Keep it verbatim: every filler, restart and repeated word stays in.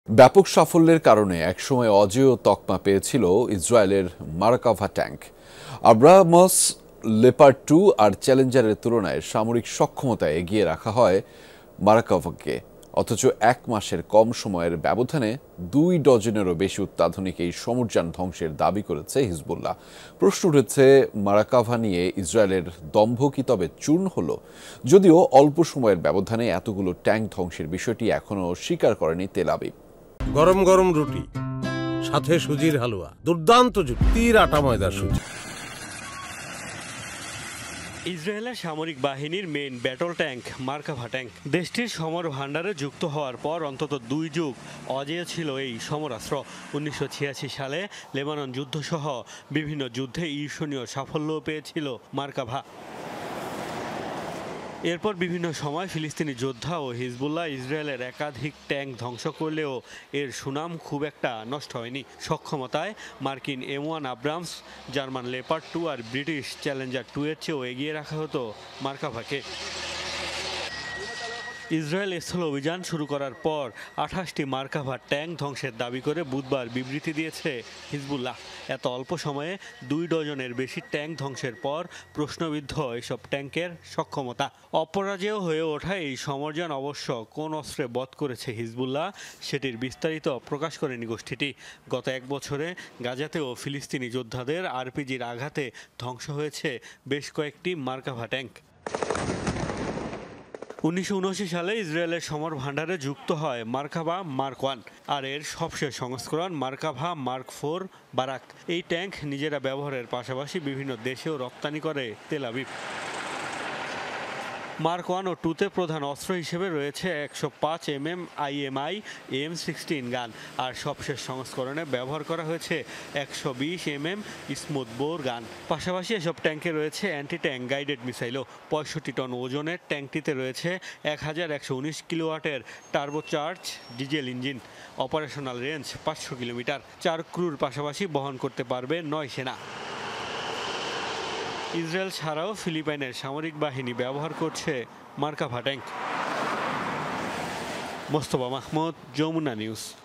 ব্যাপক সাফল্যের কারণে একসময় অজেয় তকমা পেয়েছিল ইসরায়েলের Merkava tank. Abrams, Leopard two আর চ্যালেঞ্জারের তুলনায় সামরিক সক্ষমতায় এগিয়ে রাখা হয় মার্কাভাকে। অথচ এক মাসের কম সময়ের ব্যবধানে দুই ডজনেরও বেশি অত্যাধুনিক এই সমরযান ধ্বংসের দাবি করেছে হিজবুল্লাহ। প্রশ্ন উঠেছে, মার্কাভা নিয়ে ইসরায়েলের দম্ভ কি তবে চূর্ণ হলো? যদিও অল্প সময়ের ব্যবধানে এতগুলো ট্যাঙ্ক ধ্বংসের বিষয়টি এখনও স্বীকার করেনি তেল আবিব। গরম গরম রুটি, সাথে সুজির হালুয়া, দুর্দান্ত জুটি, তীর আটা ময়দার সুজি। ইসরায়েলের সামরিক বাহিনীর main battle tank Merkava tank দেশটির সমর ভাণ্ডারে যুক্ত হওয়ার পর অন্তত দুই যুগ অজেয় ছিল এই সমরাস্ত্র। উনিশশো ছিয়াশি সালে লেবানন যুদ্ধসহ বিভিন্ন যুদ্ধে ঈর্ষণীয় সাফল্যও পেয়েছিল মার্কাভা। এরপর বিভিন্ন সময় ফিলিস্তিনি যোদ্ধা ও হিজবুল্লাহ ইসরায়েলের একাধিক ট্যাঙ্ক ধ্বংস করলেও এর সুনাম খুব একটা নষ্ট হয়নি। সক্ষমতায় মার্কিন M one Abrams, German Leopard two আর ব্রিটিশ চ্যালেঞ্জার টু এর চেয়েও এগিয়ে রাখা হতো মার্কাভাকে। ইসরায়েল স্থল অভিযান শুরু করার পর আঠাশটি মার্কাভা ট্যাঙ্ক ধ্বংসের দাবি করে বুধবার বিবৃতি দিয়েছে হিজবুল্লাহ। এত অল্প সময়ে দুই ডজনের বেশি ট্যাঙ্ক ধ্বংসের পর প্রশ্নবিদ্ধ এসব ট্যাঙ্কের সক্ষমতা। অপরাজেয় হয়ে ওঠা এই সমরযান অবশ্য কোন অস্ত্রে বধ করেছে হিজবুল্লাহ সেটির বিস্তারিত প্রকাশ করেনি গোষ্ঠীটি। গত এক বছরে গাজাতেও ফিলিস্তিনি যোদ্ধাদের আরপিজির আঘাতে ধ্বংস হয়েছে বেশ কয়েকটি মার্কাভা ট্যাঙ্ক। উনিশশো উনআশি সালে ইসরায়েলের সমর ভাণ্ডারে যুক্ত হয় মার্কাভা মার্ক ওয়ান আর এর সবশেষ সংস্করণ মার্কাভা মার্ক ফোর বারাক। এই ট্যাঙ্ক নিজেরা ব্যবহারের পাশাপাশি বিভিন্ন দেশেও রপ্তানি করে তেল আবিব। মার্ক ওয়ান ও টুতে প্রধান অস্ত্র হিসেবে রয়েছে একশো পাঁচ M M IMI M sixteen gun, আর সবশেষ সংস্করণে ব্যবহার করা হয়েছে একশো বিশ এম এম স্মুথ বোর গান। পাশাপাশি এসব ট্যাঙ্কে রয়েছে অ্যান্টি ট্যাঙ্ক গাইডেড মিসাইলও। পঁয়ষট্টি টন ওজনের ট্যাঙ্কটিতে রয়েছে এক হাজার একশো উনিশ কিলোওয়াটের turbocharge diesel engine. Operational range পাঁচশো কিলোমিটার। চার ক্রুর পাশাপাশি বহন করতে পারবে নয় সেনা। ইসরায়েল ছাড়াও ফিলিপাইনের সামরিক বাহিনী ব্যবহার করছে Merkava tank. Mostafa Mahmud, Jamuna news.